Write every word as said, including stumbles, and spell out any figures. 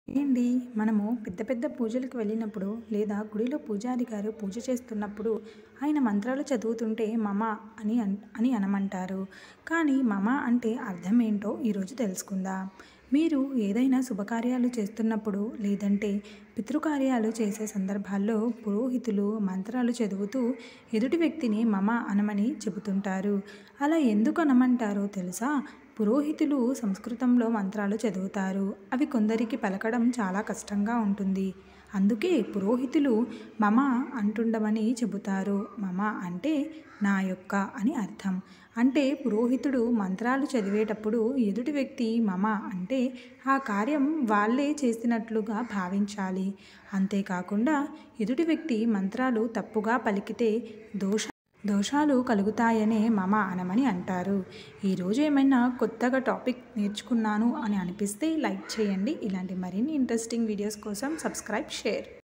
ఏండి మనము పెద్ద పెద్ద పూజలకు వెళ్ళినప్పుడు లేదా గుడిలో పూజారి గారు పూజ చేస్తున్నప్పుడు ఆయన మంత్రాలు చదువుతుంటే మమ అని అన్ అని అనమంటారు. కానీ మమ అంటే అర్థం ఏంటో ఈరోజు తెలుసుకుందాం. మీరు ఏదైనా శుభకార్యాలు చేస్తున్నప్పుడు లేదంటే పితృకార్యాలు చేసే సందర్భాల్లో పురోహితులు మంత్రాలు చదువుతూ ఎదుటి వ్యక్తిని మమ అనమని చెబుతుంటారు. అలా ఎందుకు అనమంటారో తెలుసా? పురోహితులు సంస్కృతంలో మంత్రాలు చదువుతారు. అవి కొందరికి పలకడం చాలా కష్టంగా ఉంటుంది. అందుకే పురోహితులు మమ అంటుండమని చెబుతారు. మమ అంటే నా యొక్క అని అర్థం. అంటే పురోహితుడు మంత్రాలు చదివేటప్పుడు ఎదుటి వ్యక్తి మమ అంటే ఆ కార్యం వాళ్ళే చేసినట్లుగా భావించాలి. అంతేకాకుండా ఎదుటి వ్యక్తి మంత్రాలు తప్పుగా పలికితే దోష దోషాలు కలుగుతాయనే మమ అనమని అంటారు. ఈరోజు ఏమైనా కొత్తగా టాపిక్ నేర్చుకున్నాను అని అనిపిస్తే లైక్ చేయండి. ఇలాంటి మరిన్ని ఇంట్రెస్టింగ్ వీడియోస్ కోసం సబ్స్క్రైబ్, షేర్.